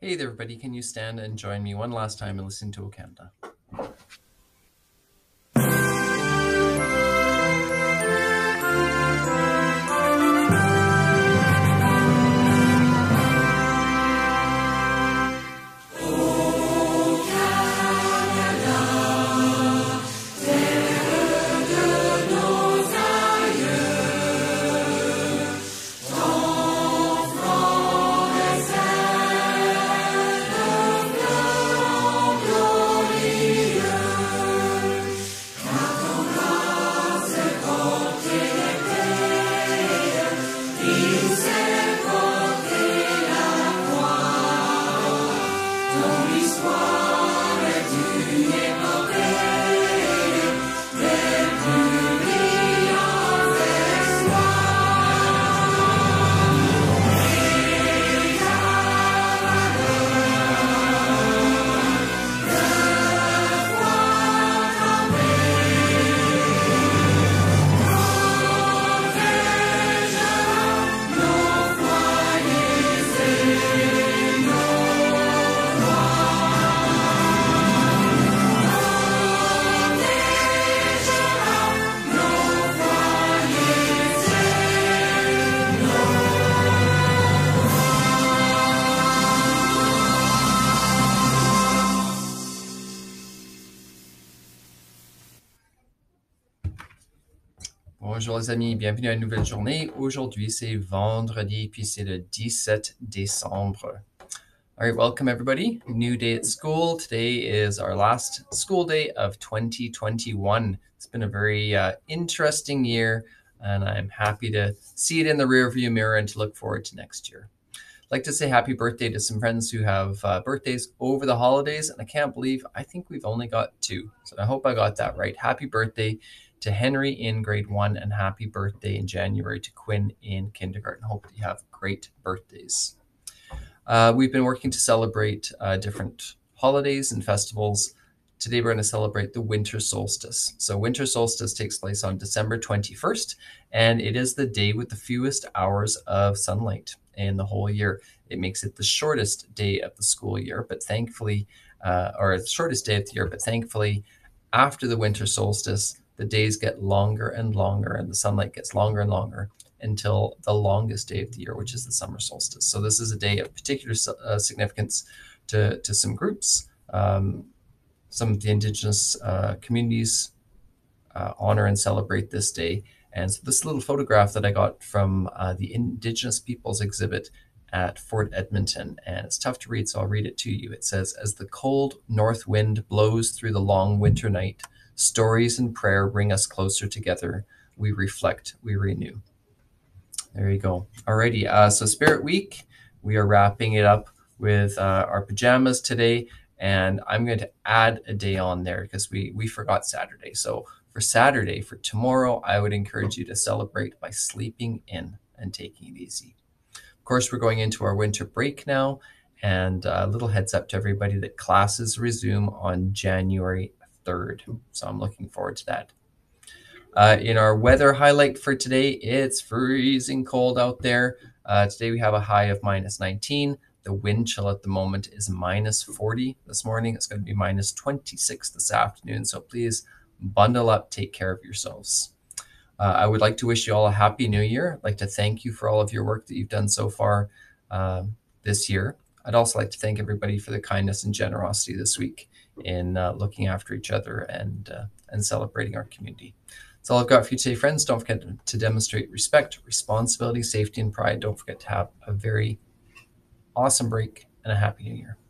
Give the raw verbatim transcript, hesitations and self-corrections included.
Hey there, everybody. Can you stand and join me one last time and listen to O Canada? Bonjour les amis, bienvenue à une nouvelle journée. Aujourd'hui c'est vendredi, puis c'est le dix-sept décembre. All right, welcome everybody. New day at school. Today is our last school day of twenty twenty-one. It's been a very uh, interesting year, and I'm happy to see it in the rearview mirror and to look forward to next year. I'd like to say happy birthday to some friends who have uh, birthdays over the holidays, and I can't believe I think we've only got two. So I hope I got that right. Happy birthday to Henry in grade one, and happy birthday in January to Quinn in kindergarten. Hope that you have great birthdays. Uh, we've been working to celebrate uh, different holidays and festivals. Today we're going to celebrate the winter solstice. So winter solstice takes place on December twenty-first, and it is the day with the fewest hours of sunlight in the whole year. It makes it the shortest day of the school year, but thankfully, uh, or the shortest day of the year, but thankfully, after the winter solstice, the days get longer and longer and the sunlight gets longer and longer until the longest day of the year, which is the summer solstice. So this is a day of particular uh, significance to, to some groups. Um, some of the Indigenous uh, communities uh, honor and celebrate this day. And so this little photograph that I got from uh, the Indigenous Peoples exhibit at Fort Edmonton, and it's tough to read, so I'll read it to you. It says, "As the cold north wind blows through the long winter night, stories and prayer bring us closer together. We reflect, we renew." There you go. Alrighty, uh, so Spirit Week, we are wrapping it up with uh, our pajamas today, and I'm going to add a day on there because we, we forgot Saturday. So for Saturday, for tomorrow, I would encourage you to celebrate by sleeping in and taking it easy. Of course, we're going into our winter break now, and a little heads up to everybody that classes resume on January third. So I'm looking forward to that. Uh, in our weather highlight for today, it's freezing cold out there. Uh, today we have a high of minus nineteen. The wind chill at the moment is minus forty this morning. It's going to be minus twenty-six this afternoon. So please bundle up, take care of yourselves. Uh, I would like to wish you all a happy new year. I'd like to thank you for all of your work that you've done so far uh, this year. I'd also like to thank everybody for the kindness and generosity this week in uh, looking after each other and, uh, and celebrating our community. That's all I've got for you today, friends. Don't forget to demonstrate respect, responsibility, safety, and pride. Don't forget to have a very awesome break and a happy new year.